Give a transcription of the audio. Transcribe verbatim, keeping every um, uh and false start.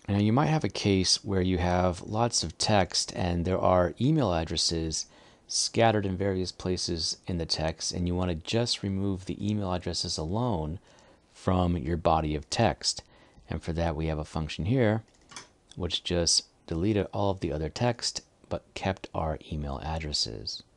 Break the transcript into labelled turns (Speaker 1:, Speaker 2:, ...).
Speaker 1: Now you might have a case where you have lots of text and there are email addresses scattered in various places in the text, and you want to just remove the email addresses alone from your body of text. And for that we have a function here which just deleted all of the other text but kept our email addresses.